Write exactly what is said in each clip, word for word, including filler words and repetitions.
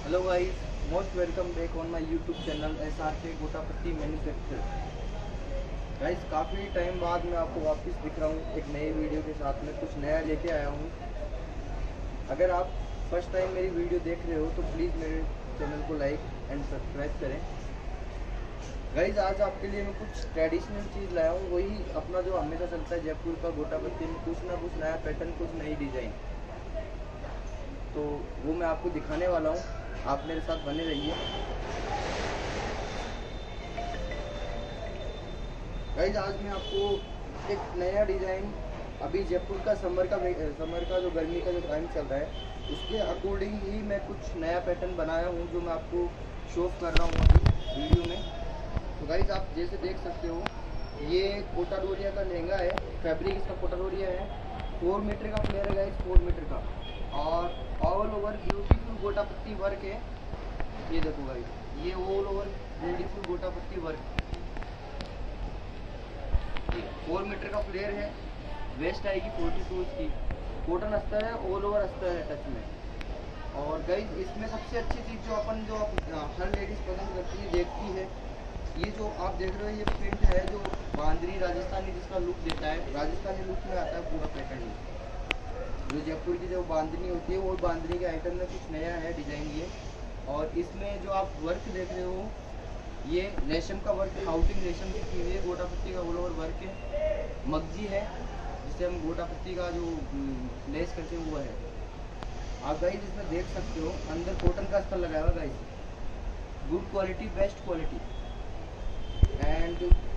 Hello guys, most welcome back on my YouTube channel S R K gotapatti manufacture. Guys, काफ़ी time बाद मैं आपको वापस दिख रहा हूँ एक नए वीडियो के साथ में, कुछ नया लेके आया हूँ। अगर आप फर्स्ट टाइम मेरी वीडियो देख रहे हो तो प्लीज़ मेरे चैनल को लाइक एंड सब्सक्राइब करें। गाइस, आज आपके लिए मैं कुछ ट्रेडिशनल चीज़ लाया हूँ, वही अपना जो हमेशा चलता है जयपुर का गोटापत्ती में, कुछ ना कुछ नया पैटर्न, कुछ नई डिज़ाइन। तो वो मैं आपको दिखाने वाला हूँ, आप मेरे साथ बने रहिए। गाइस, आज मैं आपको एक नया डिज़ाइन, अभी जयपुर का समर का समर का जो गर्मी का जो टाइम चल रहा है उसके अकॉर्डिंग ही मैं कुछ नया पैटर्न बनाया हूँ जो मैं आपको शो कर रहा हूँ अभी वीडियो में। तो गाइस, आप जैसे देख सकते हो, ये कोटा डोरिया का लहंगा है, फैब्रिक इसका कोटा डोरिया है, फोर मीटर का फ्लेयर है गाइस, फोर मीटर का, और all over beautiful gotapatti work है। ये देखो गाइस, ये all over beautiful gotapatti work, four metre का फ्लेयर है, वेस्ट आएगी फोर्टी टू की, कॉटन अस्तर है, ऑल ओवर अस्तर है टच में। और गाइस, इसमें सबसे अच्छी चीज़ जो अपन जो हर लेडीज़ पसंद करती है, देखती है, ये जो आप देख रहे हो ये प्रिंट है जो बांद्री राजस्थानी जिसका लुक देता है, राजस्थानी लुक में आता है पूरा पैटर्न। जो जयपुर की जो बांधनी होती है वो बांधनी के आइटम में कुछ नया है डिज़ाइन ये। और इसमें जो आप वर्क देख रहे हो ये रेशम का वर्क, आउटिंग रेशम की की हुई है, गोटापत्ती का ऑल ओवर वर्क है, मगजी है जिसे हम गोटापत्ती का जो लेस करते हैं वो है। आप गाइस इसमें देख सकते हो अंदर कॉटन का अस्तर लगाया हुआ guys, good quality, best quality. And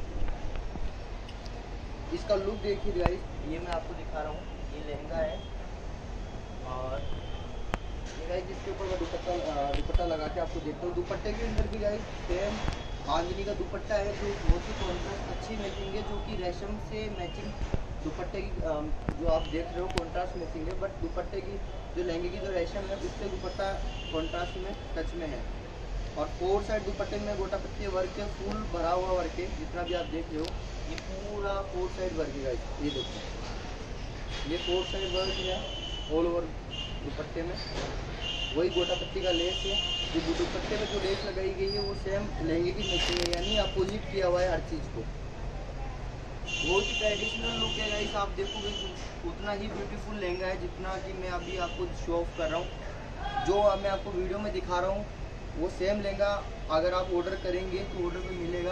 इसका लुक देखिए गाइस, ये मैं आपको दिखा रहा हूँ, ये लहंगा है और ये गाइस जिसके ऊपर मैं दुपट्टा दुपट्टा लगा के आपको देखता हूँ। दुपट्टे के अंदर भी गाइस सेम बांधनी का दुपट्टा है जो बहुत ही कॉन्ट्रास्ट अच्छी मैचिंग है, जो कि रेशम से मैचिंग दुपट्टे की जो आप देख रहे हो कॉन्ट्रास्ट मैचिंग है, बट दुपट्टे की जो लहंगे की जो रेशम है उससे दुपट्टा कॉन्ट्रास्ट में टच में है। और फोर साइड दुपट्टे में गोटापत्ती वर्क है, फुल भरा हुआ वर्क है, जितना भी आप देख रहे हो ये पूरा फोर साइड वर्क है गाइस। ये देखो, ये फोर साइड वर्क है ऑल ओवर दुपट्टे में, वही गोटापत्ती का लेस है। जो दुपट्टे में जो लेस लगाई गई है वो सेम लहंगे की मैचिंग है, यानी अपोजिट किया हुआ है हर चीज़ को। बहुत ही ट्रेडिशनल लुक है गाइस, आप देखोगे उतना ही ब्यूटीफुल लहंगा है जितना कि मैं अभी आपको शो ऑफ कर रहा हूँ। जो मैं आपको वीडियो में दिखा रहा हूँ वो सेम लहंगा अगर आप ऑर्डर करेंगे तो ऑर्डर पे मिलेगा।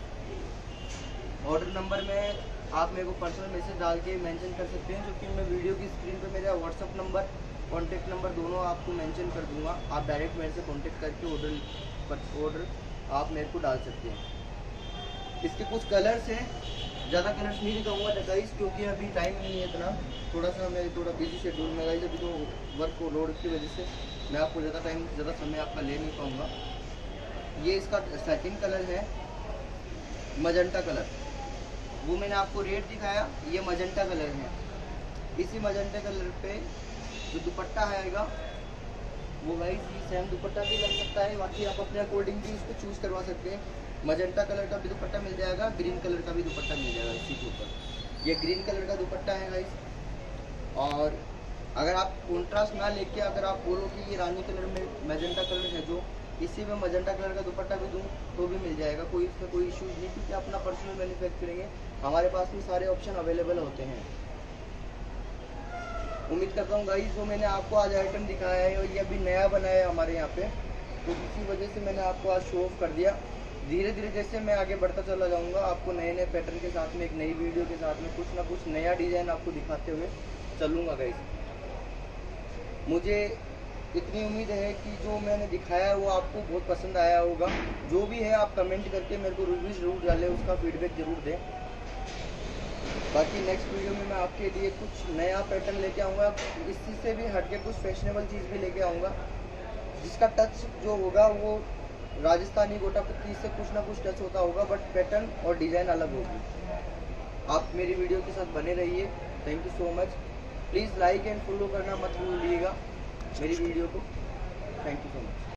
ऑर्डर नंबर में आप मेरे को पर्सनल मैसेज डाल के मेंशन कर सकते हैं, जो कि मैं वीडियो की स्क्रीन पे मेरा व्हाट्सअप नंबर, कॉन्टैक्ट नंबर दोनों आपको मेंशन कर दूंगा। आप डायरेक्ट मेरे से कॉन्टैक्ट करके ऑर्डर ऑर्डर आप मेरे को डाल सकते हैं। इसके कुछ कलर्स हैं, ज़्यादा कलर्स नहीं दिखाऊंगा गाइस क्योंकि अभी टाइम नहीं है इतना, थोड़ा सा मैं थोड़ा बिजी शेड्यूल में गाइस, अभी तो वर्क को लोड की वजह से मैं आपको ज़्यादा टाइम ज़्यादा समय आपका ले नहीं पाऊँगा। ये इसका सेकंड कलर है मजेंटा कलर, वो मैंने आपको रेड दिखाया, ये मजेंटा कलर है। इसी मजेंटा कलर पे जो दुपट्टा आएगा वो गाइस ये सेम दुपट्टा भी लग सकता है, बाकी आप अपने अकॉर्डिंग भी इसको चूज़ करवा सकते हैं। मजेंटा कलर का भी दुपट्टा मिल जाएगा, ग्रीन कलर का भी दुपट्टा मिल जाएगा इसी के ऊपर। ये ग्रीन कलर का दुपट्टा है गाइस। और अगर आप कॉन्ट्रास्ट ना लेके अगर आप बोलो कि ये रानी कलर में मजेंटा कलर है, जो इसी में मजेंटा कलर का दुपट्टा भी दूँ तो भी मिल जाएगा, कोई इसमें कोई इश्यूज नहीं, क्योंकि अपना पर्सनल मैन्युफैक्चरिंग है, हमारे पास भी सारे ऑप्शन अवेलेबल होते हैं। उम्मीद करता हूँ गाइस जो मैंने आपको आज आइटम दिखाया है और ये अभी नया बनाया है हमारे यहाँ पे, तो इसी वजह से मैंने आपको आज शो ऑफ कर दिया। धीरे धीरे जैसे मैं आगे बढ़ता चला जाऊँगा, आपको नए नए पैटर्न के साथ में एक नई वीडियो के साथ में कुछ ना कुछ नया डिज़ाइन आपको दिखाते हुए चलूँगा गाइस। मुझे इतनी उम्मीद है कि जो मैंने दिखाया है वो आपको बहुत पसंद आया होगा। जो भी है आप कमेंट करके मेरे को रिव्यू ज़रूर डालें, उसका फीडबैक ज़रूर दें। बाकी नेक्स्ट वीडियो में मैं आपके लिए कुछ नया पैटर्न लेके आऊँगा, इस चीज़ से भी हटके कुछ फैशनेबल चीज़ भी लेके आऊँगा, जिसका टच जो होगा वो राजस्थानी गोटापत्ती से कुछ ना कुछ टच होता होगा, बट पैटर्न और डिज़ाइन अलग होगी। आप मेरी वीडियो के साथ बने रहिए। Thank you so much. Please like and follow करना मत भूलिएगा मेरी वीडियो को। Thank you so much.